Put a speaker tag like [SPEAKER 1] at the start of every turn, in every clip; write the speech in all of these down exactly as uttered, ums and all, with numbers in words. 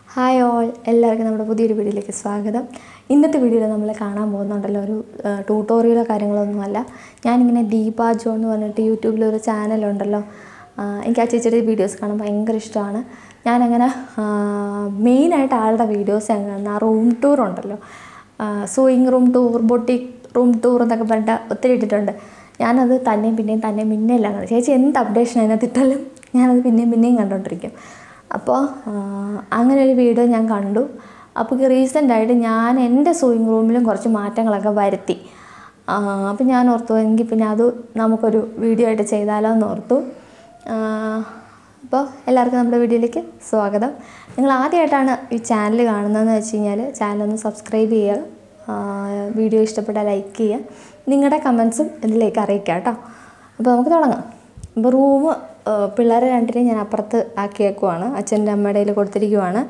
[SPEAKER 1] Hi all, എല്ലാവർക്കും നമ്മുടെ പുതിയൊരു വീഡിയോയിലേക്ക് സ്വാഗതം. ഇന്നത്തെ വീഡിയോയിൽ നമ്മൾ കാണാൻ പോകുന്നുണ്ടല്ലോ ഒരു ട്യൂട്ടോറിയലോ കാര്യങ്ങളൊന്നുമല്ല. ഞാനിങ്ങനെ ദീപ ജോ എന്ന് പറഞ്ഞിട്ട് യൂട്യൂബിലൊരു ചാനലുണ്ടല്ലോ, എനിക്ക് ആ ചേച്ചിയുടെ വീഡിയോസ് കാണാൻ ഭയങ്കര ഇഷ്ടമാണ്. ഞാനങ്ങനെ മെയിനായിട്ട് ആളുടെ വീഡിയോസ് ഞാൻ കാണുന്ന ആ റൂം ടൂർ ഉണ്ടല്ലോ, sewing room tour, boutique room tour എന്നൊക്കെ പറഞ്ഞിട്ട് ഒത്തിരി ഇട്ടിട്ടുണ്ട്. ഞാനത് തന്നെയും പിന്നെയും തന്നെ പിന്നെയല്ല കാണും. ചേച്ചി എന്ത് അപ്ഡേഷൻ അതിനകത്ത് ഇട്ടാലും ഞാനത് പിന്നെയും പിന്നെയും കണ്ടുകൊണ്ടിരിക്കും. അപ്പോൾ അങ്ങനെ ഒരു വീഡിയോ ഞാൻ കണ്ടു. അപ്പോൾ റീസെൻ്റായിട്ട് ഞാൻ എൻ്റെ സൂയിങ് റൂമിലും കുറച്ച് മാറ്റങ്ങളൊക്കെ വരുത്തി. അപ്പോൾ ഞാൻ ഓർത്തു എങ്കിൽ പിന്നെ അത് നമുക്കൊരു വീഡിയോ ആയിട്ട് ചെയ്താലോ എന്ന് ഓർത്തു. അപ്പോൾ എല്ലാവർക്കും നമ്മുടെ വീഡിയോയിലേക്ക് സ്വാഗതം. നിങ്ങൾ ആദ്യമായിട്ടാണ് ഈ ചാനൽ കാണുന്നതെന്ന് വെച്ച് കഴിഞ്ഞാൽ ചാനലൊന്ന് സബ്സ്ക്രൈബ് ചെയ്യുക, വീഡിയോ ഇഷ്ടപ്പെട്ടാൽ ലൈക്ക് ചെയ്യുക, നിങ്ങളുടെ കമൻസും ഇതിലേക്ക് അറിയിക്കുക കേട്ടോ. അപ്പോൾ നമുക്ക് തുടങ്ങാം. ഇപ്പോൾ റൂം പിള്ളേരെ രണ്ടിനെയും ഞാൻ അപ്പുറത്ത് ആക്കിയേക്കുവാണ്, അച്ഛൻ്റെ അമ്മയുടെ കയ്യിൽ കൊടുത്തിരിക്കുവാണ്.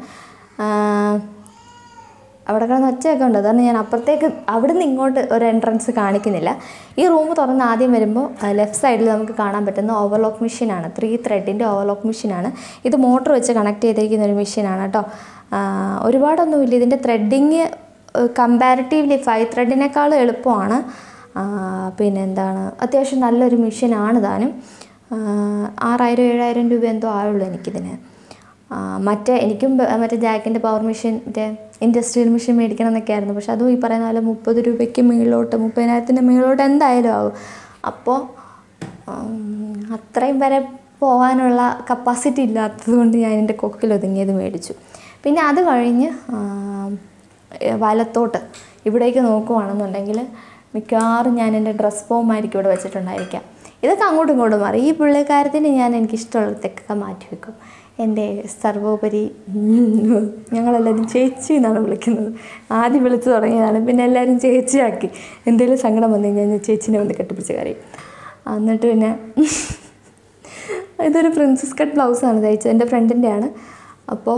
[SPEAKER 1] അവിടെ കിടന്ന് ഒച്ചയൊക്കെ ഉണ്ട്, അതാണ് ഞാൻ അപ്പുറത്തേക്ക് അവിടെ നിന്ന് ഇങ്ങോട്ട് ഒരു എൻട്രൻസ് കാണിക്കുന്നില്ല. ഈ റൂം തുറന്ന് ആദ്യം വരുമ്പോൾ ലെഫ്റ്റ് സൈഡിൽ നമുക്ക് കാണാൻ പറ്റുന്ന ഓവർലോക്ക് മെഷീനാണ്, ത്രീ ത്രെഡിൻ്റെ ഓവർലോക്ക് മെഷീനാണ്. ഇത് മോട്ടർ വെച്ച് കണക്ട് ചെയ്തിരിക്കുന്ന ഒരു മെഷീനാണ് കേട്ടോ. ഒരുപാടൊന്നുമില്ല, ഇതിൻ്റെ ത്രെഡിങ് കമ്പാരിറ്റീവ്ലി ഫൈവ് ത്രെഡിനേക്കാൾ എളുപ്പമാണ്. പിന്നെ എന്താണ്, അത്യാവശ്യം നല്ലൊരു മെഷീനാണ് താനും. ആറായിരം ഏഴായിരം രൂപ എന്തോ ആയുള്ളൂ എനിക്കിതിന്. മറ്റേ എനിക്കും മറ്റേ ജാക്കിൻ്റെ പവർ മെഷീൻ, മറ്റേ ഇൻഡസ്ട്രിയൽ മെഷീൻ മേടിക്കണം എന്നൊക്കെ ആയിരുന്നു. പക്ഷെ അതും ഈ പറയുന്ന പോലെ മുപ്പത് രൂപയ്ക്ക് മുകളിലോട്ട്, മുപ്പതിനായിരത്തിൻ്റെ മുകളിലോട്ട് എന്തായാലും ആകും. അപ്പോൾ അത്രയും വരെ പോകാനുള്ള കപ്പാസിറ്റി ഇല്ലാത്തത് കൊണ്ട് ഞാൻ എൻ്റെ കൊക്കിൽ ഒതുങ്ങിയത് മേടിച്ചു. പിന്നെ അത് കഴിഞ്ഞ് വലത്തോട്ട് ഇവിടേക്ക് നോക്കുവാണെന്നുണ്ടെങ്കിൽ മിക്കവാറും ഞാൻ എൻ്റെ ഡ്രസ് ഫോമായിരിക്കും ഇവിടെ വെച്ചിട്ടുണ്ടായിരിക്കാം. ഇതൊക്കെ അങ്ങോട്ടും ഇങ്ങോട്ടും മാറി. ഈ പുള്ളിക്കാരത്തിന് ഞാൻ എനിക്കിഷ്ടമുള്ളതൊക്കെ മാറ്റി വെക്കും. എൻ്റെ സർവോപരി ഞങ്ങളെല്ലാവരും ചേച്ചി എന്നാണ് വിളിക്കുന്നത്. ആദ്യം വിളിച്ചു തുടങ്ങിയതാണ്, പിന്നെ എല്ലാവരും ചേച്ചിയാക്കി. എന്തെങ്കിലും സങ്കടം വന്നു കഴിഞ്ഞാൽ ഞാൻ ചേച്ചിനെ വന്ന് കെട്ടിപ്പിടിച്ച് കരയും. എന്നിട്ട് പിന്നെ ഇതൊരു പ്രിൻസസ് കട്ട് ബ്ലൗസാണ് തയ്ച്ചത്, എൻ്റെ ഫ്രണ്ടിൻ്റെയാണ്. അപ്പോൾ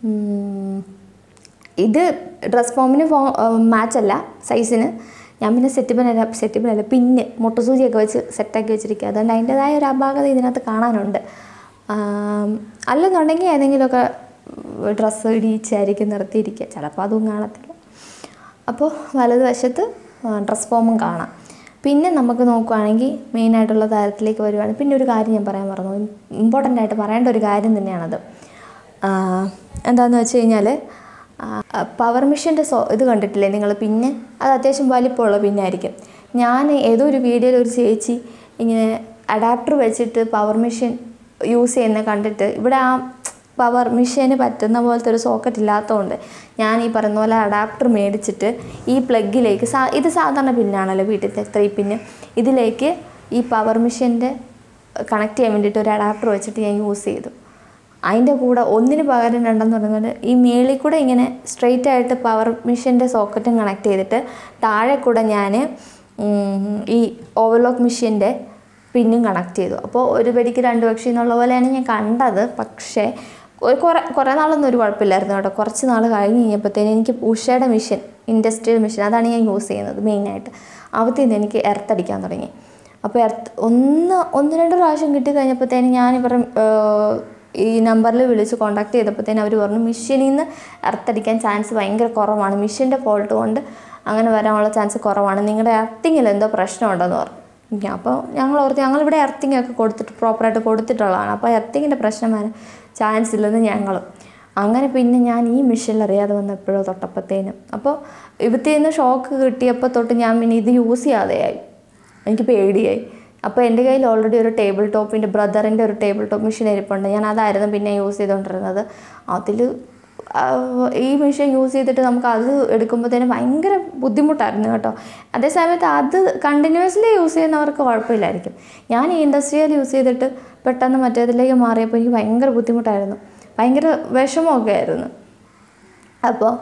[SPEAKER 1] ഇത് ഡ്രസ് ഫോമിന് ഫോ മാച്ചല്ല സൈസിന്. ഞാൻ പിന്നെ സെറ്റിപ്പിനല്ല സെറ്റിപ്പിനല്ല പിന്നെ മുട്ടസൂചിയൊക്കെ വെച്ച് സെറ്റാക്കി വെച്ചിരിക്കുക. അതുകൊണ്ട് അതിൻ്റേതായ ഒരു അപാകത ഇതിനകത്ത് കാണാനുണ്ട്. അല്ലെന്നുണ്ടെങ്കിൽ ഏതെങ്കിലുമൊക്കെ ഡ്രസ്സ് ഇടിച്ചായിരിക്കും നിർത്തിയിരിക്കുക, ചിലപ്പോൾ അതും കാണത്തില്ല. അപ്പോൾ വലതുവശത്ത് ഡ്രസ് ഫോമും കാണാം. പിന്നെ നമുക്ക് നോക്കുകയാണെങ്കിൽ മെയിനായിട്ടുള്ള കാര്യത്തിലേക്ക് വരുവാണ്. പിന്നെ ഒരു കാര്യം ഞാൻ പറയാൻ മറന്നു, ഇമ്പോർട്ടൻ്റ് ആയിട്ട് പറയേണ്ട ഒരു കാര്യം തന്നെയാണത്. എന്താണെന്ന് വെച്ച് കഴിഞ്ഞാൽ പവർ മെഷീൻ്റെ സോ ഇത് കണ്ടിട്ടില്ലേ നിങ്ങൾ? പിന്നെ അത് അത്യാവശ്യം വലിപ്പമുള്ള പിന്നായിരിക്കും. ഞാൻ ഏതോ ഒരു വീഡിയോയിൽ ഒരു ചേച്ചി ഇങ്ങനെ അഡാപ്റ്റർ വെച്ചിട്ട് പവർ മെഷീൻ യൂസ് ചെയ്യുന്നത് കണ്ടിട്ട്, ഇവിടെ ആ പവർ മെഷീന് പറ്റുന്ന പോലത്തെ ഒരു സോക്കറ്റ് ഇല്ലാത്തതുകൊണ്ട് ഞാൻ ഈ പറയുന്ന പോലെ അഡാപ്റ്റർ മേടിച്ചിട്ട് ഈ പ്ലഗിലേക്ക്, സാ ഇത് സാധാരണ പിന്നാണല്ലോ വീട്ടിലത്തെ ത്രീ പിന്ന്, ഇതിലേക്ക് ഈ പവർ മെഷീൻ്റെ കണക്ട് ചെയ്യാൻ വേണ്ടിയിട്ട് ഒരു അഡാപ്റ്റർ വെച്ചിട്ട് ഞാൻ യൂസ് ചെയ്തു. അതിൻ്റെ കൂടെ ഒന്നിന് പകരം രണ്ടെന്ന് പറയുന്നത് ഈ മേളിൽ കൂടെ ഇങ്ങനെ സ്ട്രെയിറ്റ് ആയിട്ട് പവർ മെഷീൻ്റെ സോക്കറ്റും കണക്ട് ചെയ്തിട്ട് താഴെ കൂടെ ഞാൻ ഈ ഓവർലോക്ക് മെഷീൻ്റെ പിന്നും കണക്ട് ചെയ്തു. അപ്പോൾ ഒരു പെടിക്ക് രണ്ട് പക്ഷി എന്നുള്ള പോലെയാണ് ഞാൻ കണ്ടത്. പക്ഷേ ഒരു കുറേ കുറേ നാളൊന്നും ഒരു കുഴപ്പമില്ലായിരുന്നു കേട്ടോ. കുറച്ച് നാൾ കഴിഞ്ഞ് കഴിഞ്ഞപ്പോഴത്തേനും എനിക്ക് ഉഷയുടെ മെഷീൻ, ഇൻഡസ്ട്രിയൽ മെഷീൻ, അതാണ് ഞാൻ യൂസ് ചെയ്യുന്നത് മെയിനായിട്ട്. അവത്തിൽ നിന്ന് എനിക്ക് എർത്തടിക്കാൻ തുടങ്ങി. അപ്പോൾ എർത്ത് ഒന്ന് ഒന്ന് രണ്ട് പ്രാവശ്യം കിട്ടിക്കഴിഞ്ഞപ്പോഴത്തേനും ഞാൻ പറഞ്ഞ ഈ നമ്പറിൽ വിളിച്ച് കോൺടാക്ട് ചെയ്തപ്പോഴത്തേനും അവർ പറഞ്ഞു മെഷീനിൽ നിന്ന് എർത്തടിക്കാൻ ചാൻസ് ഭയങ്കര കുറവാണ്, മെഷീൻ്റെ ഫോൾട്ട് കൊണ്ട് അങ്ങനെ വരാനുള്ള ചാൻസ് കുറവാണ്, നിങ്ങളുടെ എർത്തിങ്ങിൽ എന്തോ പ്രശ്നമുണ്ടെന്ന് പറഞ്ഞു. അപ്പോൾ ഞങ്ങൾ ഓർത്ത് ഞങ്ങളിവിടെ എർത്തിങ് ഒക്കെ കൊടുത്തിട്ട് പ്രോപ്പറായിട്ട് കൊടുത്തിട്ടുള്ളതാണ്, അപ്പോൾ എർത്തിങ്ങിൻ്റെ പ്രശ്നം വരാൻ ചാൻസ് ഇല്ലെന്ന് ഞങ്ങൾ. അങ്ങനെ പിന്നെ ഞാൻ ഈ മെഷീനിൽ അറിയാതെ വന്നപ്പോഴോ തൊട്ടപ്പോഴത്തേനും, അപ്പോൾ ഇവത്തിൽ നിന്ന് ഷോക്ക് കിട്ടിയപ്പോൾ തൊട്ട് ഞാൻ പിന്നെ ഇത് യൂസ് ചെയ്യാതെയായി, എനിക്ക് പേടിയായി. അപ്പോൾ എൻ്റെ കയ്യിൽ ഓൾറെഡി ഒരു ടേബിൾ ടോപ്പിൻ്റെ ബ്രദറിൻ്റെ ഒരു ടേബിൾ ടോപ്പ് മെഷീൻ ഇരിപ്പുണ്ട്. ഞാൻ അതായിരുന്നു പിന്നെ യൂസ് ചെയ്തുകൊണ്ടിരുന്നത്. അതിൽ ഈ മെഷീൻ യൂസ് ചെയ്തിട്ട് നമുക്ക് അത് എടുക്കുമ്പോഴത്തേനും ഭയങ്കര ബുദ്ധിമുട്ടായിരുന്നു കേട്ടോ. അതേ സമയത്ത് അത് കണ്ടിന്യൂസ്ലി യൂസ് ചെയ്യുന്നവർക്ക് കുഴപ്പമില്ലായിരിക്കും. ഞാൻ ഈ ഇൻഡസ്ട്രിയൽ യൂസ് ചെയ്തിട്ട് പെട്ടെന്ന് മറ്റേതിലേക്ക് മാറിയപ്പോൾ എനിക്ക് ഭയങ്കര ബുദ്ധിമുട്ടായിരുന്നു, ഭയങ്കര വിഷമമൊക്കെ ആയിരുന്നു. അപ്പോൾ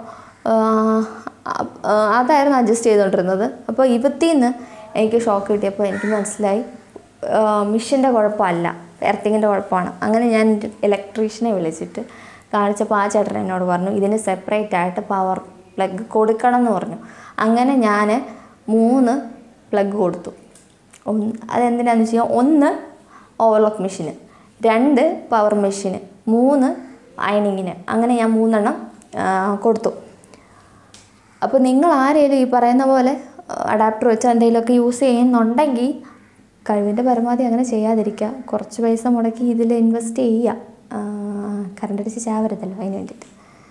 [SPEAKER 1] അതായിരുന്നു അഡ്ജസ്റ്റ് ചെയ്തുകൊണ്ടിരുന്നത്. അപ്പോൾ ഇവത്തിൽ നിന്ന് എനിക്ക് ഷോക്ക് കിട്ടിയപ്പോൾ എനിക്ക് മനസ്സിലായി മെഷീൻ്റെ കുഴപ്പമല്ല, എർത്തിങ്ങിൻ്റെ കുഴപ്പമാണ്. അങ്ങനെ ഞാൻ ഇലക്ട്രീഷ്യനെ വിളിച്ചിട്ട് കാണിച്ചപ്പോൾ ആ ചേട്ടൻ എന്നോട് പറഞ്ഞു ഇതിന് സെപ്പറേറ്റ് ആയിട്ട് പവർ പ്ലഗ് കൊടുക്കണം എന്ന് പറഞ്ഞു. അങ്ങനെ ഞാൻ മൂന്ന് പ്ലഗ് കൊടുത്തു. ഒന്ന് അതെന്തിനാണെന്ന് വെച്ച് കഴിഞ്ഞാൽ ഒന്ന് ഓവർലോക്ക് മെഷീന്, രണ്ട് പവർ മെഷീന്, മൂന്ന് അയണിങ്ങിന്. അങ്ങനെ ഞാൻ മൂന്നെണ്ണം കൊടുത്തു. അപ്പോൾ നിങ്ങൾ ആരെങ്കിലും ഈ പറയുന്ന പോലെ അഡാപ്റ്റർ വെച്ച് എന്തെങ്കിലുമൊക്കെ യൂസ് ചെയ്യുന്നുണ്ടെങ്കിൽ കഴിവിൻ്റെ പരമാവധി അങ്ങനെ ചെയ്യാതിരിക്കുക. കുറച്ച് പൈസ മുടക്കി ഇതിൽ ഇൻവെസ്റ്റ് ചെയ്യുക, കറണ്ട് അടിച്ച് ചാവരുതല്ലോ അതിന് വേണ്ടിയിട്ട്.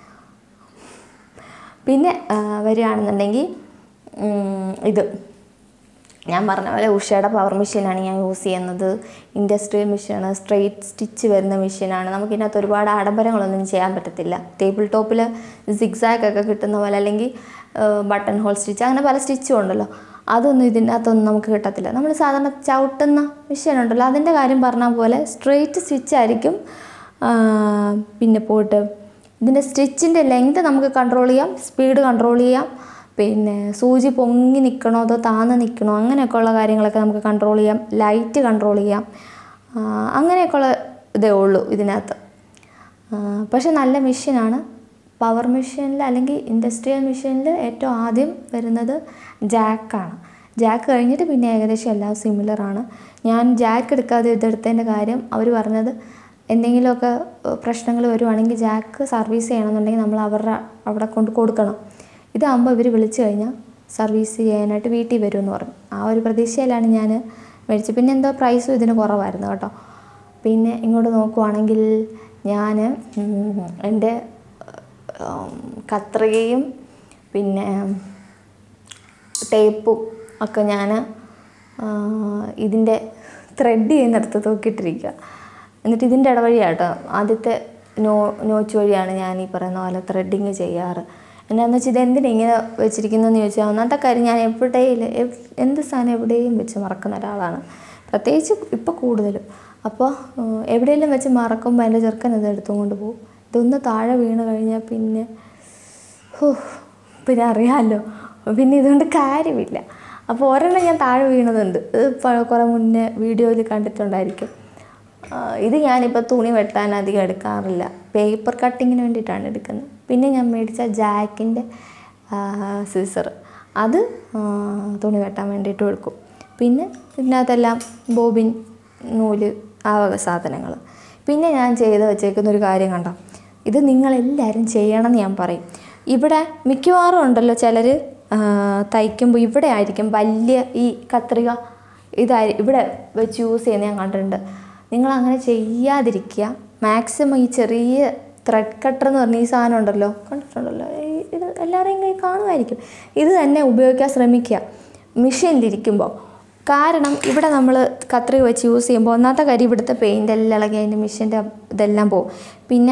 [SPEAKER 1] പിന്നെ വരികയാണെന്നുണ്ടെങ്കിൽ ഇത് ഞാൻ പറഞ്ഞ പോലെ ഉഷയുടെ പവർ മെഷീനാണ് ഞാൻ യൂസ് ചെയ്യുന്നത്. ഇൻഡസ്ട്രിയൽ മെഷീനാണ്, സ്ട്രെയിറ്റ് സ്റ്റിച്ച് വരുന്ന മെഷീനാണ്. നമുക്കിതിനകത്ത് ഒരുപാട് ആഡംബരങ്ങളൊന്നും ചെയ്യാൻ പറ്റത്തില്ല. ടേബിൾ ടോപ്പിൽ സിഗ്സാഗ് ഒക്കെ കിട്ടുന്ന പോലെ, അല്ലെങ്കിൽ ബട്ടൺ ഹോൾ സ്റ്റിച്ച്, അങ്ങനെ പല സ്റ്റിച്ചും ഉണ്ടല്ലോ, അതൊന്നും ഇതിനകത്തൊന്നും നമുക്ക് കിട്ടത്തില്ല. നമ്മൾ സാധാരണ ചവിട്ടുന്ന മെഷീനുണ്ടല്ലോ, അതിൻ്റെ കാര്യം പറഞ്ഞ പോലെ സ്ട്രെയിറ്റ് സ്റ്റിച്ചായിരിക്കും. പിന്നെ പോയിട്ട് ഇതിൻ്റെ സ്റ്റിച്ചിൻ്റെ ലെങ്ത് നമുക്ക് കൺട്രോൾ ചെയ്യാം, സ്പീഡ് കൺട്രോൾ ചെയ്യാം. പിന്നെ സൂചി പൊങ്ങി നിൽക്കണോ അതോ താന്ന് നിൽക്കണോ അങ്ങനെയൊക്കെയുള്ള കാര്യങ്ങളൊക്കെ നമുക്ക് കൺട്രോൾ ചെയ്യാം. ലൈറ്റ് കൺട്രോൾ ചെയ്യാം. അങ്ങനെയൊക്കെയുള്ള ഇതേ ഉള്ളൂ ഇതിനകത്ത്. പക്ഷെ നല്ല മെഷീനാണ്. പവർ മെഷീനിൽ അല്ലെങ്കിൽ ഇൻഡസ്ട്രിയൽ മെഷീനിൽ ഏറ്റവും ആദ്യം വരുന്നത് ജാക്കാണ്. ജാക്ക് കഴിഞ്ഞിട്ട് പിന്നെ ഏകദേശം എല്ലാം സിമിലറാണ്. ഞാൻ ജാക്ക് എടുക്കാതെ ഇതെടുത്തതിൻ്റെ കാര്യം അവർ പറഞ്ഞത്, എന്തെങ്കിലുമൊക്കെ പ്രശ്നങ്ങൾ വരുവാണെങ്കിൽ ജാക്ക് സർവീസ് ചെയ്യണമെന്നുണ്ടെങ്കിൽ നമ്മൾ അവരുടെ അവിടെ കൊണ്ട് കൊടുക്കണം. ഇതാകുമ്പോൾ ഇവർ വിളിച്ചു കഴിഞ്ഞാൽ സർവീസ് ചെയ്യാനായിട്ട് വീട്ടിൽ വരുമെന്ന് പറഞ്ഞു. ആ ഒരു പ്രതീക്ഷയിലാണ് ഞാൻ മേടിച്ചത്. പിന്നെ എന്തോ പ്രൈസും ഇതിന് കുറവായിരുന്നു കേട്ടോ. പിന്നെ ഇങ്ങോട്ട് നോക്കുവാണെങ്കിൽ ഞാൻ എൻ്റെ കത്രികയും പിന്നെ ടേപ്പും ഒക്കെ ഞാൻ ഇതിൻ്റെ ത്രെഡ് ചെയ്യുന്നിടത്ത് തൂക്കിയിട്ടിരിക്കുക. എന്നിട്ട് ഇതിൻ്റെ ഇടവഴിയാട്ടോ ആദ്യത്തെ നോ നോച്ച് വഴിയാണ് ഞാൻ ഈ പറയുന്ന പോലെ ത്രെഡിങ് ചെയ്യാറ്. എന്നാന്ന് വെച്ചാൽ ഇതെന്തിനാ ഇങ്ങനെ വെച്ചിരിക്കുന്നതെന്ന് ചോദിച്ചാൽ, ഒന്നാമത്തെ കാര്യം ഞാൻ എവിടെയും എന്ത് സാധനം എവിടെയും വെച്ച് മറക്കുന്ന ഒരാളാണ്, പ്രത്യേകിച്ച് ഇപ്പോൾ കൂടുതലും. അപ്പോൾ എവിടെയെങ്കിലും വെച്ച് മറക്കുമ്പോൾ എൻ്റെ ചെറുക്കൻ ഇത് എടുത്തുകൊണ്ട് പോകും. ഇതൊന്ന് താഴെ വീണ് കഴിഞ്ഞാൽ പിന്നെ ഹോ പിന്നെ അറിയാമല്ലോ, പിന്നെ ഇതുകൊണ്ട് കാര്യമില്ല. അപ്പോൾ ഒരെണ്ണം ഞാൻ താഴെ വീണതുണ്ട്, ഇത് കുറേ മുന്നേ വീഡിയോയിൽ കണ്ടിട്ടുണ്ടായിരിക്കും. ഇത് ഞാനിപ്പോൾ തുണി വെട്ടാൻ അധികം എടുക്കാറില്ല, പേപ്പർ കട്ടിങ്ങിന് വേണ്ടിയിട്ടാണ് എടുക്കുന്നത്. പിന്നെ ഞാൻ മേടിച്ച ജാക്കിൻ്റെ സിസർ, അത് തുണി വെട്ടാൻ വേണ്ടിയിട്ടും എടുക്കും. പിന്നെ ഇതിനകത്തെല്ലാം ബോബിൻ, നൂല്, ആ വക സാധനങ്ങൾ. പിന്നെ ഞാൻ ചെയ്ത് വെച്ചേക്കുന്നൊരു കാര്യം കണ്ടോ, ഇത് നിങ്ങളെല്ലാവരും ചെയ്യണമെന്ന് ഞാൻ പറയും. ഇവിടെ മിക്കവാറും ഉണ്ടല്ലോ ചിലർ തയ്ക്കുമ്പോൾ ഇവിടെ ആയിരിക്കും വലിയ ഈ കത്രിക ഇതായി ഇവിടെ വെച്ച് യൂസ് ചെയ്യുന്നത് ഞാൻ കണ്ടിട്ടുണ്ട്. നിങ്ങളങ്ങനെ ചെയ്യാതിരിക്കുക. മാക്സിമം ഈ ചെറിയ ത്രെഡ് കട്ടർ എന്ന് പറഞ്ഞ ഈ സാധനം ഉണ്ടല്ലോ, കണ്ടിട്ടുണ്ടല്ലോ, ഇത് എല്ലാവരെയും കൈ കാണുമായിരിക്കും. ഇത് തന്നെ ഉപയോഗിക്കാൻ ശ്രമിക്കുക മെഷീനിലിരിക്കുമ്പോൾ. കാരണം ഇവിടെ നമ്മൾ കത്രിക വെച്ച് യൂസ് ചെയ്യുമ്പോൾ ഒന്നാമത്തെ കാര്യം ഇവിടുത്തെ പെയിൻ്റ് എല്ലാം ഇളകി അതിൻ്റെ മെഷീൻ്റെ ഇതെല്ലാം പോകും. പിന്നെ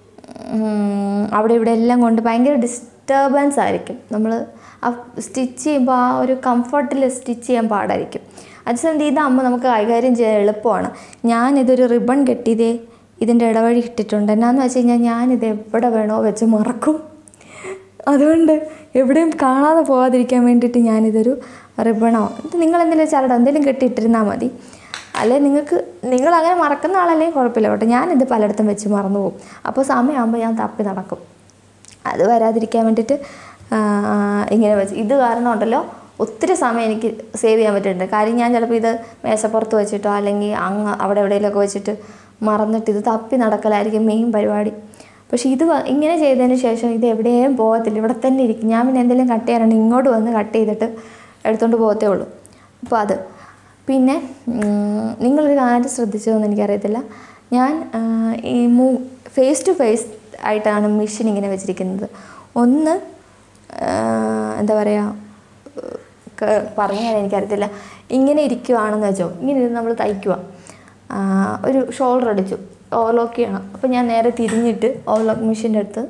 [SPEAKER 1] അവിടെ ഇവിടെ എല്ലാം കൊണ്ട് ഭയങ്കര ഡിസ്റ്റർബൻസ് ആയിരിക്കും. നമ്മൾ ആ സ്റ്റിച്ച് ചെയ്യുമ്പോൾ ആ ഒരു കംഫർട്ടിൽ സ്റ്റിച്ച് ചെയ്യാൻ പാടായിരിക്കും. അതേസമയം ഇതാകുമ്പോൾ നമുക്ക് കൈകാര്യം ചെയ്യാൻ എളുപ്പമാണ്. ഞാനിതൊരു റിബൺ കെട്ടിയതേ ഇതിൻ്റെ ഇടവഴി ഇട്ടിട്ടുണ്ട്. എന്നാന്ന് വെച്ച് കഴിഞ്ഞാൽ ഞാനിത് എവിടെ വേണോ വെച്ച് മറക്കും. അതുകൊണ്ട് എവിടെയും കാണാതെ പോകാതിരിക്കാൻ വേണ്ടിയിട്ട് ഞാനിതൊരു റിബണോ ഇത് നിങ്ങളെന്തെങ്കിലും ചരടോ എന്തെങ്കിലും കെട്ടിയിട്ടിരുന്നാൽ മതി. അല്ലെങ്കിൽ നിങ്ങൾക്ക് നിങ്ങളങ്ങനെ മറക്കുന്ന ആളല്ലെങ്കിൽ കുഴപ്പമില്ല കേട്ടോ. ഞാനിത് പലയിടത്തും വെച്ച് മറന്നു പോകും. അപ്പോൾ സമയമാകുമ്പോൾ ഞാൻ തപ്പി നടക്കും. അത് വരാതിരിക്കാൻ വേണ്ടിയിട്ട് ഇങ്ങനെ വെച്ച് ഇത് കാരണം ഉണ്ടല്ലോ ഒത്തിരി സമയം എനിക്ക് സേവ് ചെയ്യാൻ പറ്റുന്നുണ്ട്. കാര്യം ഞാൻ ചിലപ്പോൾ ഇത് മേശപ്പുറത്ത് വെച്ചിട്ടോ അല്ലെങ്കിൽ അങ്ങ് അവിടെ എവിടെയെങ്കിലുമൊക്കെ വെച്ചിട്ട് മറന്നിട്ട് ഇത് തപ്പി നടക്കലായിരിക്കും മെയിൻ പരിപാടി. പക്ഷേ ഇത് ഇങ്ങനെ ചെയ്തതിന് ശേഷം ഇത് എവിടെയും പോകത്തില്ല, ഇവിടെ തന്നെ ഇരിക്കും. ഞാൻ പിന്നെ എന്തെങ്കിലും കട്ട് ചെയ്യാനുണ്ടെങ്കിൽ ഇങ്ങോട്ട് വന്ന് കട്ട് ചെയ്തിട്ട് എടുത്തുകൊണ്ട് പോകത്തേ ഉള്ളൂ. അപ്പോൾ അത് പിന്നെ നിങ്ങളൊരു കാര്യം ശ്രദ്ധിച്ചതെന്ന് എനിക്കറിയത്തില്ല, ഞാൻ ഈ മൂ ഫേസ് ടു ഫേസ് ആയിട്ടാണ് മെഷീൻ ഇങ്ങനെ വെച്ചിരിക്കുന്നത്. ഒന്ന് എന്താ പറയുക പറഞ്ഞാൽ എനിക്കറിയത്തില്ല, ഇങ്ങനെ ഇരിക്കുവാണെന്ന് വെച്ചോ, ഇങ്ങനെ ഇരുന്ന് നമ്മൾ തയ്ക്കുക, ഒരു ഷോൾഡർ അടിച്ചു ഓവർലോക്ക് ചെയ്യണം. അപ്പോൾ ഞാൻ നേരെ തിരിഞ്ഞിട്ട് ഓവർലോക്ക് മെഷീൻ്റെ അടുത്ത്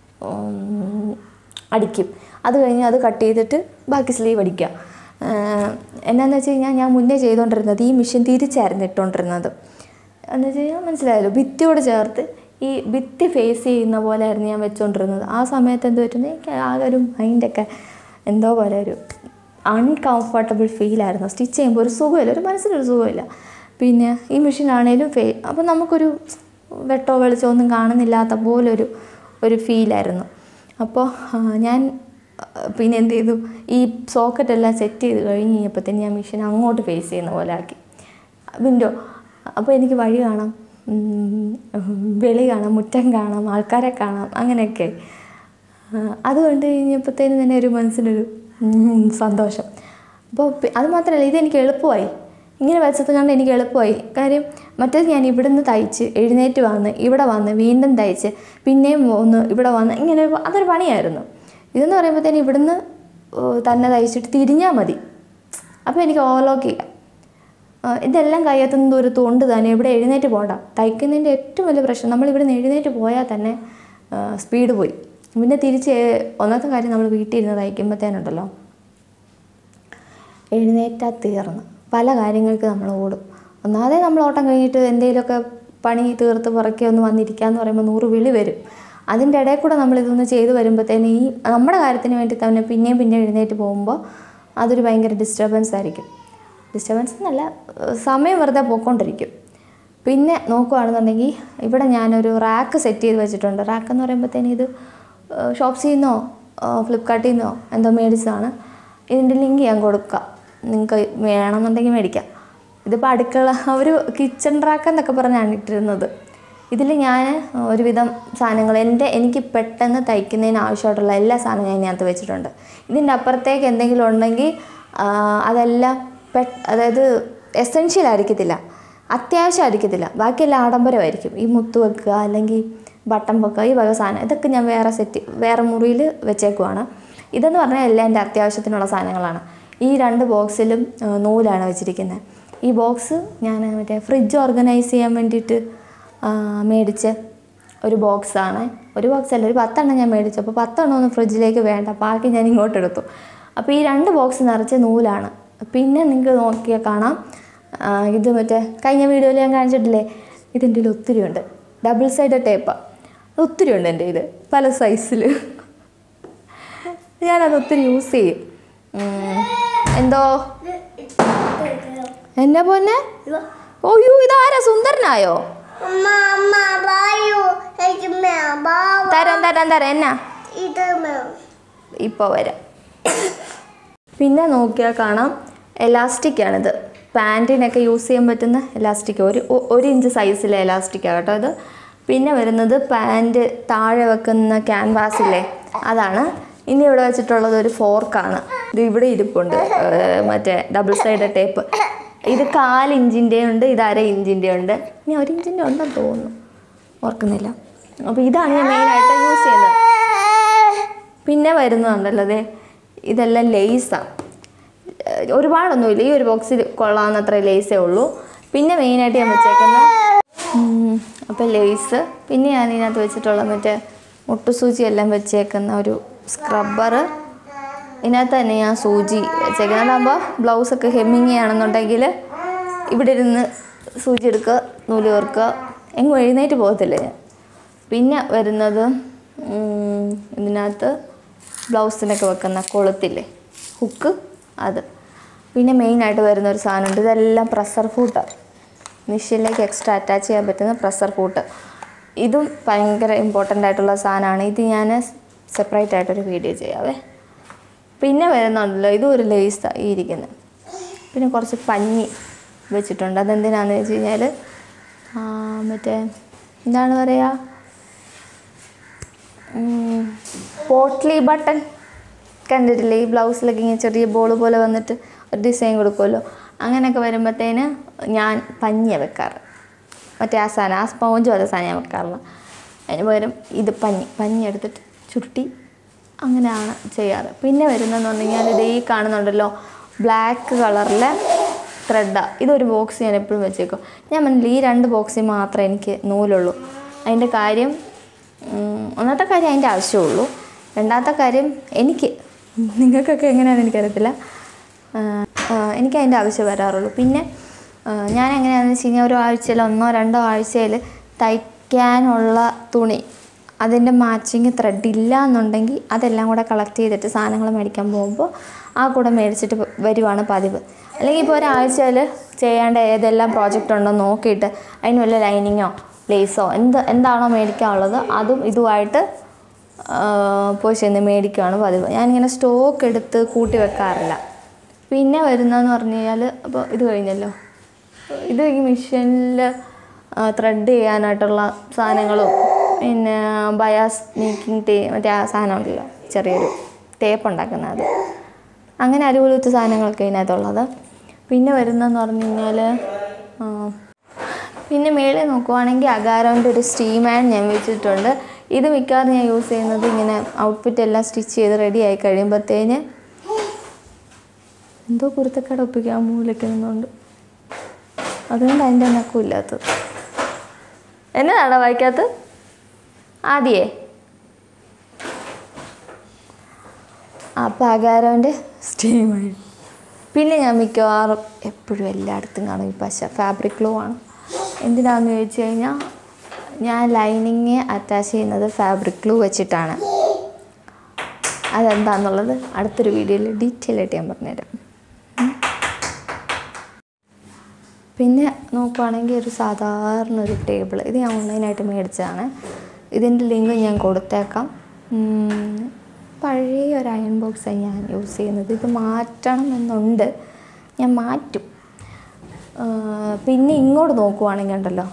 [SPEAKER 1] അടിക്കും. അത് കഴിഞ്ഞ് അത് കട്ട് ചെയ്തിട്ട് ബാക്കി സ്ലീവ് അടിക്കുക. എന്നാന്ന് വെച്ച് കഴിഞ്ഞാൽ ഞാൻ മുന്നേ ചെയ്തുകൊണ്ടിരുന്നത് ഈ മെഷീൻ തിരിച്ചായിരുന്നു ഇട്ടുകൊണ്ടിരുന്നത്. എന്ന് വെച്ച് കഴിഞ്ഞാൽ മനസ്സിലായല്ലോ, ഭിത്തിയോട് ചേർത്ത് ഈ ഭിത്തി ഫേസ് ചെയ്യുന്ന പോലെ ആയിരുന്നു ഞാൻ വെച്ചുകൊണ്ടിരുന്നത്. ആ സമയത്ത് എന്ത് പറ്റുന്നത്, എനിക്ക് ആകെ ഒരു മൈൻഡൊക്കെ എന്തോ പോലെ ഒരു അൺകംഫർട്ടബിൾ ഫീലായിരുന്നു. സ്റ്റിച്ച് ചെയ്യുമ്പോൾ ഒരു സുഖമില്ല, ഒരു മനസ്സിലൊരു സുഖമില്ല. പിന്നെ ഈ മെഷീനാണേലും ഫേ അപ്പോൾ നമുക്കൊരു വെട്ടോ വെളിച്ചോ ഒന്നും കാണുന്നില്ലാത്ത പോലൊരു ഒരു ഫീലായിരുന്നു. അപ്പോൾ ഞാൻ പിന്നെ എന്ത് ചെയ്തു, ഈ സോക്കറ്റെല്ലാം സെറ്റ് ചെയ്ത് കഴിഞ്ഞ് കഴിഞ്ഞപ്പോഴത്തേന് ഞാൻ മെഷീൻ അങ്ങോട്ട് ഫേസ് ചെയ്യുന്ന പോലെ ആക്കി വിൻഡോ. അപ്പോൾ എനിക്ക് വഴി കാണാം, വെളി കാണാം, മുറ്റം കാണാം, ആൾക്കാരെ കാണാം, അങ്ങനെയൊക്കെ. അത് കണ്ട് കഴിഞ്ഞപ്പോഴത്തേനും തന്നെ ഒരു മനസ്സിനൊരു സന്തോഷം. അപ്പോൾ അത് മാത്രമല്ല, ഇതെനിക്ക് എളുപ്പമായി. ഇങ്ങനെ വെച്ചത് കണ്ട് എനിക്ക് എളുപ്പമായി. കാര്യം മറ്റേത് ഞാൻ ഇവിടുന്ന് തയ്ച്ച് എഴുന്നേറ്റ് വന്ന് ഇവിടെ വന്ന് വീണ്ടും തയ്ച്ച് പിന്നെയും ഒന്ന് ഇവിടെ വന്ന് ഇങ്ങനെ അതൊരു പണിയായിരുന്നു. ഇതെന്ന് പറയുമ്പോഴത്തേനും ഇവിടുന്ന് തന്നെ തയ്ച്ചിട്ട് തിരിഞ്ഞാൽ മതി. അപ്പോൾ എനിക്ക് ഓവർലോക്ക് ചെയ്യാം. ഇതെല്ലാം കയ്യെത്തുന്ന ദൂരത്ത് കൊണ്ട് തന്നെ ഇവിടെ എഴുന്നേറ്റ് പോകണ്ട. തയ്ക്കുന്നതിൻ്റെ ഏറ്റവും വലിയ പ്രശ്നം നമ്മൾ ഇവിടുന്ന് എഴുന്നേറ്റ് പോയാൽ തന്നെ സ്പീഡ് പോയി. പിന്നെ തിരിച്ച് ഒന്നാമത്തെ കാര്യം നമ്മൾ വീട്ടിൽ ഇരുന്ന് തയ്ക്കുമ്പോഴത്തേനുണ്ടല്ലോ എഴുന്നേറ്റാൽ തീർന്ന് പല കാര്യങ്ങൾക്ക് നമ്മൾ ഓടും. ഒന്നാമതേ നമ്മൾ ഓട്ടം കഴിഞ്ഞിട്ട് എന്തെങ്കിലുമൊക്കെ പണി തീർത്ത് പുറക്കെ ഒന്ന് വന്നിരിക്കുക എന്ന് പറയുമ്പോൾ നൂറ് വിളി വരും. അതിൻ്റെ ഇടയിൽ കൂടെ നമ്മളിതൊന്ന് ചെയ്ത് വരുമ്പോഴത്തേന് ഈ നമ്മുടെ കാര്യത്തിന് വേണ്ടി തന്നെ പിന്നെയും പിന്നെ എഴുന്നേറ്റ് പോകുമ്പോൾ അതൊരു ഭയങ്കര ഡിസ്റ്റർബൻസ് ആയിരിക്കും. ഡിസ്റ്റർബൻസ് എന്നല്ല, സമയം വെറുതെ പോയിക്കൊണ്ടിരിക്കും. പിന്നെ നോക്കുകയാണെന്നുണ്ടെങ്കിൽ ഇവിടെ ഞാനൊരു റാക്ക് സെറ്റ് ചെയ്ത് വെച്ചിട്ടുണ്ട്. റാക്ക് എന്ന് പറയുമ്പോഴത്തേന് ഇത് ഷോപ്സിൽ നിന്നോ ഫ്ലിപ്കാർട്ടിൽ നിന്നോ എന്തോ മേടിച്ചതാണ്. ഇതിൻ്റെ ലിങ്ക് ഞാൻ കൊടുക്കാം, നിങ്ങൾക്ക് വേണമെന്നുണ്ടെങ്കിൽ മേടിക്കാം. ഇതിപ്പോൾ അടുക്കള ഒരു കിച്ചൺ റാക്ക് എന്നൊക്കെ പറഞ്ഞാണ് ഇട്ടിരുന്നത്. ഇതിൽ ഞാൻ ഒരുവിധം സാധനങ്ങൾ എൻ്റെ എനിക്ക് പെട്ടെന്ന് തയ്ക്കുന്നതിന് ആവശ്യമായിട്ടുള്ള എല്ലാ സാധനവും ഞാൻ ഇതിനകത്ത് വെച്ചിട്ടുണ്ട്. ഇതിൻ്റെ അപ്പുറത്തേക്ക് എന്തെങ്കിലും ഉണ്ടെങ്കിൽ അതെല്ലാം പെ അതായത് എസെൻഷ്യൽ ആയിരിക്കത്തില്ല, അത്യാവശ്യം ആയിരിക്കത്തില്ല, ബാക്കിയെല്ലാം ആഡംബരമായിരിക്കും. ഈ മുത്ത് വെക്കുക അല്ലെങ്കിൽ ബട്ടൺ വെക്കുക, ഈ വക സാധനം ഇതൊക്കെ ഞാൻ വേറെ സെറ്റ് വേറെ മുറിയിൽ വെച്ചേക്കുവാണ്. ഇതെന്ന് പറഞ്ഞാൽ എല്ലാം എൻ്റെ അത്യാവശ്യത്തിനുള്ള സാധനങ്ങളാണ്. ഈ രണ്ട് ബോക്സിലും നൂലാണ് വെച്ചിരിക്കുന്നത്. ഈ ബോക്സ് ഞാൻ മറ്റേ ഫ്രിഡ്ജ് ഓർഗനൈസ് ചെയ്യാൻ വേണ്ടിയിട്ട് മേടിച്ച് ഒരു ബോക്സാണ്. ഒരു ബോക്സ് അല്ല, ഒരു പത്തെണ്ണം ഞാൻ മേടിച്ചു. അപ്പോൾ പത്തെണ്ണം ഒന്നും ഫ്രിഡ്ജിലേക്ക് വേണ്ട, ബാക്കി ഞാൻ ഇങ്ങോട്ട് എടുത്തു. അപ്പോൾ ഈ രണ്ട് ബോക്സ് നിറച്ച് നൂലാണ്. പിന്നെ നിങ്ങൾക്ക് നോക്കിയാൽ കാണാം, ഇത് മറ്റേ കഴിഞ്ഞ വീഡിയോയിൽ ഞാൻ കാണിച്ചിട്ടില്ലേ, ഇതിൻ്റെ ഇതിൽ ഒത്തിരി ഉണ്ട്. ഡബിൾ സൈഡ് ടേപ്പാണ്, ഒത്തിരി ഉണ്ട് എൻ്റെ ഇത് പല സൈസിൽ. ഞാനത് ഒത്തിരി യൂസ് ചെയ്യും. എന്തോ എന്നെ പോന്നെ, ഓയ്യോ ഇതാരാ സുന്ദരനായോ? തരാം തരാം തരാം എന്നാ ഇപ്പോൾ വരാം. പിന്നെ നോക്കിയാൽ കാണാം എലാസ്റ്റിക്കാണിത്. പാൻറ്റിനൊക്കെ യൂസ് ചെയ്യാൻ പറ്റുന്ന എലാസ്റ്റിക്, ഒരു ഒരു ഇഞ്ച് സൈസിലെ എലാസ്റ്റിക്കാണ് കേട്ടോ ഇത്. പിന്നെ വരുന്നത് പാൻറ്റ് താഴെ വെക്കുന്ന ക്യാൻവാസില്ലേ അതാണ്. ഇനി ഇവിടെ വെച്ചിട്ടുള്ളത് ഒരു ഫോർക്കാണ്. ഇത് ഇവിടെ ഇരിപ്പുണ്ട് മറ്റേ ഡബിൾ സൈഡ് ടേപ്പ്. ഇത് കാലിഞ്ചിൻ്റെ ഉണ്ട്, ഇത് അര ഇഞ്ചിൻ്റെ ഉണ്ട്. ഇനി ഒരു ഇഞ്ചിൻ്റെ ഉണ്ടെന്ന് തോന്നുന്നു, ഓർക്കുന്നില്ല. അപ്പോൾ ഇതാണ് ഞാൻ മെയിനായിട്ട് യൂസ് ചെയ്യുന്നത്. പിന്നെ വരുന്നതുണ്ടല്ലോ അതെ, ഇതെല്ലാം ലേസാണ്. ഒരുപാടൊന്നുമില്ല, ഈ ഒരു ബോക്സിൽ കൊള്ളാവുന്നത്ര ലേസേ ഉള്ളൂ. പിന്നെ മെയിനായിട്ട് ഞാൻ വെച്ചേക്കുന്ന അപ്പോൾ ലേസ്. പിന്നെ ഞാൻ ഇതിനകത്ത് വെച്ചിട്ടുള്ള മറ്റേ മുട്ടുസൂചി എല്ലാം വെച്ചേക്കുന്ന ഒരു സ്ക്രബ്ബർ. ഇതിനകത്ത് തന്നെ ഞാൻ സൂചി വെച്ചേക്കുന്നത്. അതാകുമ്പോൾ ബ്ലൗസൊക്കെ ഹെമ്മിങ് ചെയ്യണമെന്നുണ്ടെങ്കിൽ ഇവിടെ ഇരുന്ന് സൂചി എടുക്കുക, നൂല് ചേർക്കുക, എങ്ങും എഴുന്നേറ്റ് പോകത്തില്ല ഞാൻ. പിന്നെ വരുന്നത് ഇതിനകത്ത് ബ്ലൗസിനൊക്കെ വെക്കുന്ന കൊളുത്തില്ലേ ഹുക്ക്, അത്. പിന്നെ മെയിനായിട്ട് വരുന്ന ഒരു സാധനമുണ്ട്, ഇതെല്ലാം പ്രഷർ ഫൂട്ട്, മെഷീനിലേക്ക് എക്സ്ട്രാ അറ്റാച്ച് ചെയ്യാൻ പറ്റുന്ന പ്രഷർ ഫൂട്ട്. ഇതും ഭയങ്കര ഇമ്പോർട്ടൻ്റ് ആയിട്ടുള്ള സാധനമാണ്. ഇത് ഞാൻ സെപ്പറേറ്റ് ആയിട്ടൊരു വീഡിയോ ചെയ്യാവേ. പിന്നെ വരുന്നുണ്ടല്ലോ ഇതും ഒരു ലേസാണ് ഈ ഇരിക്കുന്നത്. പിന്നെ കുറച്ച് പഞ്ഞി വെച്ചിട്ടുണ്ട്. അതെന്തിനാണെന്ന് വെച്ച് കഴിഞ്ഞാൽ മറ്റേ എന്താണ് പറയുക, പോട്ട്ലി ബട്ടൺ കണ്ടിട്ടില്ലേ, ഈ ബ്ലൗസിലൊക്കെ ഇങ്ങനെ ചെറിയ ബോൾ പോലെ വന്നിട്ട് ഒരു ഡിസൈൻ കൊടുക്കുമല്ലോ, അങ്ങനെയൊക്കെ വരുമ്പോഴത്തേന് ഞാൻ പഞ്ഞിയാണ് വെക്കാറ്. മറ്റേ ആ സാധനം, ആ സ്പോഞ്ചും അതേ സാധനം ഞാൻ വെക്കാറില്ല. അതിന് പകരം ഇത് പഞ്ഞി പഞ്ഞി എടുത്തിട്ട് ചുരുട്ടി അങ്ങനെയാണ് ചെയ്യാറ്. പിന്നെ വരുന്നതെന്ന് പറഞ്ഞു കഴിഞ്ഞാൽ ഇത് ഈ കാണുന്നുണ്ടല്ലോ ബ്ലാക്ക് കളറിലെ ത്രെഡാണ്. ഇതൊരു ബോക്സ് ഞാൻ എപ്പോഴും വെച്ചേക്കും. ഞാൻ പറഞ്ഞില്ല ഈ രണ്ട് ബോക്സിൽ മാത്രമേ എനിക്ക് നൂലുള്ളൂ. അതിൻ്റെ കാര്യം, ഒന്നാമത്തെ കാര്യം അതിൻ്റെ ആവശ്യമുള്ളൂ. രണ്ടാമത്തെ കാര്യം എനിക്ക്, നിങ്ങൾക്കൊക്കെ എങ്ങനെയാണെന്ന് എനിക്കറിയത്തില്ല, എനിക്ക് അതിൻ്റെ ആവശ്യം വരാറുള്ളൂ. പിന്നെ ഞാൻ എങ്ങനെയാണെന്ന് വെച്ച് കഴിഞ്ഞാൽ ഒരു ആഴ്ചയിൽ ഒന്നോ രണ്ടോ ആഴ്ചയിൽ തയ്ക്കാനുള്ള തുണി അതിൻ്റെ മാച്ചിങ് ത്രെഡ് ഇല്ല എന്നുണ്ടെങ്കിൽ അതെല്ലാം കൂടെ കളക്ട് ചെയ്തിട്ട് സാധനങ്ങൾ മേടിക്കാൻ പോകുമ്പോൾ ആ കൂടെ മേടിച്ചിട്ട് വരുവാണ് പതിവ്. അല്ലെങ്കിൽ ഇപ്പോൾ ഒരാഴ്ചയിൽ ചെയ്യേണ്ട ഏതെല്ലാം പ്രോജക്റ്റ് ഉണ്ടോ നോക്കിയിട്ട് അതിന് വല്ല ലൈനിങ്ങോ ലേസോ എന്ത് എന്താണോ മേടിക്കാനുള്ളത് അതും ഇതുമായിട്ട് പോയി ചെന്ന് മേടിക്കുകയാണ് പതിവ്. ഞാനിങ്ങനെ സ്റ്റോക്ക് എടുത്ത് കൂട്ടി വെക്കാറില്ല. പിന്നെ വരുന്നതെന്ന് പറഞ്ഞു കഴിഞ്ഞാൽ, അപ്പോൾ ഇത് കഴിഞ്ഞല്ലോ, ഇത് ഈ മെഷീനിൽ ത്രെഡ് ചെയ്യാനായിട്ടുള്ള സാധനങ്ങളും പിന്നെ ബയാസ് മേക്കിംഗ് ടേ മറ്റേ ആ സാധനം ഉണ്ടല്ലോ, ചെറിയൊരു ടേപ്പ് ഉണ്ടാക്കുന്നത്, അത് അങ്ങനെ അടിപൊളിത്തെ സാധനങ്ങളൊക്കെ ഇതിനകത്തുള്ളത്. പിന്നെ വരുന്നതെന്ന് പറഞ്ഞു കഴിഞ്ഞാൽ പിന്നെ മേളിൽ നോക്കുവാണെങ്കിൽ അഗാരോൻ്റെ ഒരു സ്റ്റീം ആൻഡ് ഞാൻ വെച്ചിട്ടുണ്ട്. ഇത് മിക്കവാറും ഞാൻ യൂസ് ചെയ്യുന്നത് ഇങ്ങനെ ഔട്ട്ഫിറ്റ് എല്ലാം സ്റ്റിച്ച് ചെയ്ത് റെഡി ആയി കഴിയുമ്പോഴത്തേന് എന്തോ കുരുത്തക്കേട് ഒപ്പിക്കാൻ മൂലൊക്കെ നിന്നുണ്ട്, അതുകൊണ്ട് അതിൻ്റെ നക്കും ഇല്ലാത്തത്. എന്നതാണോ വായിക്കാത്തത് ആദ്യേ? അപ്പോൾ അഗാരോൻ്റെ സ്റ്റീം ആൻഡ്. പിന്നെ ഞാൻ മിക്കവാറും എപ്പോഴും എല്ലായിടത്തും കാണും ഈ പശ ഫാബ്രിക് ഗ്ലൂ ആണ്. എന്തിനാണെന്ന് ചോദിച്ചു കഴിഞ്ഞാൽ ഞാൻ ലൈനിങ് അറ്റാച്ച് ചെയ്യുന്നത് ഫാബ്രിക് ഗ്ലൂ വെച്ചിട്ടാണ്. അതെന്താണെന്നുള്ളത് അടുത്തൊരു വീഡിയോയിൽ ഡീറ്റെയിൽ ആയിട്ട് ഞാൻ പറഞ്ഞുതരാം. പിന്നെ നോക്കുവാണെങ്കിൽ ഒരു സാധാരണ ഒരു ടേബിൾ, ഇത് ഞാൻ ഓൺലൈനായിട്ട് മേടിച്ചതാണ്. ഇതിൻ്റെ ലിങ്ക് ഞാൻ കൊടുത്തേക്കാം. പഴയ ഒരു അയൺ ബോക്സാണ് ഞാൻ യൂസ് ചെയ്യുന്നത്. ഇത് മാറ്റണം എന്നുണ്ട്, ഞാൻ മാറ്റും. പിന്നെ ഇങ്ങോട്ട് നോക്കുവാണെങ്കിൽ ഉണ്ടല്ലോ,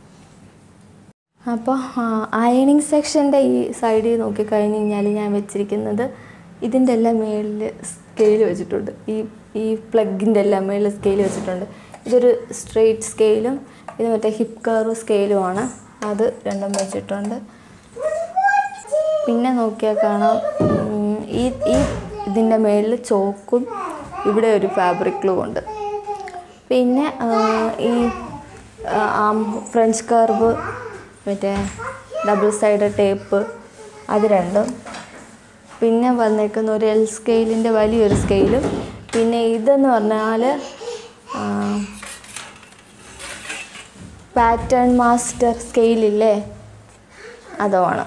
[SPEAKER 1] അപ്പോൾ അയണിങ് സെക്ഷൻ്റെ ഈ സൈഡിൽ നോക്കിക്കഴിഞ്ഞ് കഴിഞ്ഞാൽ ഞാൻ വെച്ചിരിക്കുന്നത് ഇതിൻ്റെ എല്ലാം മേളിൽ സ്കെയിൽ വെച്ചിട്ടുണ്ട്. ഈ ഈ പ്ലഗിൻ്റെ എല്ലാം മേളിൽ സ്കെയിൽ വെച്ചിട്ടുണ്ട്. ഇതൊരു സ്ട്രെയിറ്റ് സ്കെയിലും ഇത് മറ്റേ ഹിപ്പ് കർവ് സ്കെയിലുമാണ്, അത് രണ്ടും വെച്ചിട്ടുണ്ട്. പിന്നെ നോക്കിയാൽ കാണാം ഈ ഈ ഇതിൻ്റെ മേളിൽ ചോക്കും ഇവിടെ ഒരു ഫാബ്രിക് ഗ്ലൂ ഉണ്ട്. പിന്നെ ഈ ഫ്രഞ്ച് കർവ് മറ്റേ ഡബിൾ സൈഡ് ടേപ്പ് അത് രണ്ടും. പിന്നെ വന്നേക്കുന്ന ഒരു എൽ സ്കെയിലിൻ്റെ വലിയൊരു സ്കെയിലും. പിന്നെ ഇതെന്ന് പറഞ്ഞാൽ പാറ്റേൺ മാസ്റ്റർ സ്കെയിലില്ലേ, അതുമാണ്.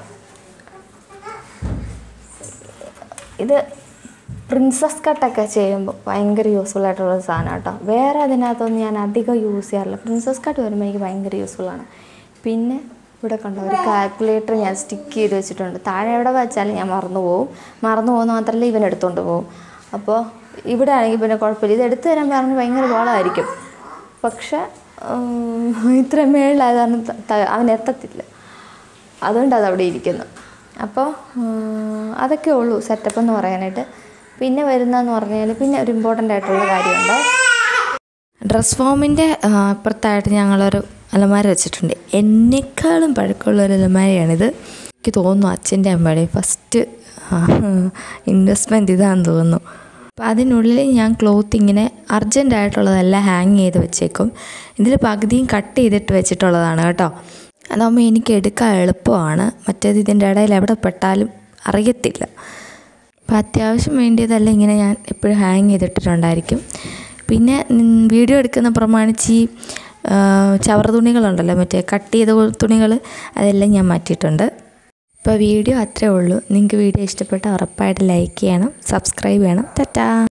[SPEAKER 1] ഇത് പ്രിൻസസ് കട്ടൊക്കെ ചെയ്യുമ്പോൾ ഭയങ്കര യൂസ്ഫുൾ ആയിട്ടുള്ള സാധനം കേട്ടോ. വേറെ അതിനകത്തൊന്നും ഞാൻ അധികം യൂസ് ചെയ്യാറില്ല. പ്രിൻസസ് കട്ട് വരുമ്പോൾ എനിക്ക് ഭയങ്കര യൂസ്ഫുള്ളാണ്. പിന്നെ ഇവിടെ കണ്ടോ ഒരു കാൽക്കുലേറ്റർ ഞാൻ സ്റ്റിക്ക് ചെയ്ത് വെച്ചിട്ടുണ്ട്. താഴെ എവിടെ വെച്ചാലും ഞാൻ മറന്നു പോകും. മറന്നു പോകുന്ന മാത്രമല്ല ഇവൻ എടുത്തുകൊണ്ട് പോകും. അപ്പോൾ ഇവിടെ ആണെങ്കിൽ പിന്നെ കുഴപ്പമില്ല, ഇത് എടുത്തു തരാൻ പറഞ്ഞ് ഭയങ്കര ബോളമായിരിക്കും. പക്ഷെ ഇത്ര മേളിലായത് കാരണം അവനെത്തത്തില്ല, അതുകൊണ്ട് അതവിടെ ഇരിക്കുന്നു. അപ്പോൾ അതൊക്കെ ഉള്ളൂ സെറ്റപ്പ് എന്ന് പറയാനായിട്ട്. പിന്നെ വരുന്നതെന്ന് പറഞ്ഞാൽ പിന്നെ ഒരു ഇമ്പോർട്ടൻ്റ് ആയിട്ടുള്ള കാര്യമുണ്ട്. ഡ്രസ് ഫോമിൻ്റെ അപ്പുറത്തായിട്ട് ഞങ്ങളൊരു അലമാര വെച്ചിട്ടുണ്ട്. എന്നെക്കാളും പഴക്കമുള്ളൊരു അലമാരയാണിത്. എനിക്ക് തോന്നുന്നു അച്ഛൻ്റെ അമ്മയുടെ ഫസ്റ്റ് ഇൻവെസ്റ്റ്മെൻറ്റ് ഇതാണെന്ന് തോന്നുന്നു. അപ്പോൾ അതിനുള്ളിൽ ഞാൻ ക്ലോത്ത് ഇങ്ങനെ അർജൻറ്റായിട്ടുള്ളതെല്ലാം ഹാങ് ചെയ്ത് വെച്ചേക്കും. ഇതിൽ പകുതിയും കട്ട് ചെയ്തിട്ട് വെച്ചിട്ടുള്ളതാണ് കേട്ടോ. അതാകുമ്പോൾ എനിക്ക് എടുക്കാൻ എളുപ്പമാണ്. മറ്റേത് ഇതിൻ്റെ ഇടയിൽ എവിടെ പെട്ടാലും അറിയത്തില്ല. അപ്പോൾ അത്യാവശ്യം വേണ്ടിയതെല്ലാം ഇങ്ങനെ ഞാൻ എപ്പോഴും ഹാങ് ചെയ്തിട്ടിട്ടുണ്ടായിരിക്കും. പിന്നെ വീഡിയോ എടുക്കുന്ന പ്രമാണിച്ച് ഈ ചവറ തുണികളുണ്ടല്ലോ, മറ്റേ കട്ട് ചെയ്ത തുണികൾ, അതെല്ലാം ഞാൻ മാറ്റിയിട്ടുണ്ട്. ഇപ്പോൾ വീഡിയോ അത്രേ ഉള്ളൂ. നിങ്ങൾക്ക് വീഡിയോ ഇഷ്ടപ്പെട്ടാൽ ഉറപ്പായിട്ട് ലൈക്ക് ചെയ്യണം, സബ്സ്ക്രൈബ് ചെയ്യണം. ടാറ്റാ.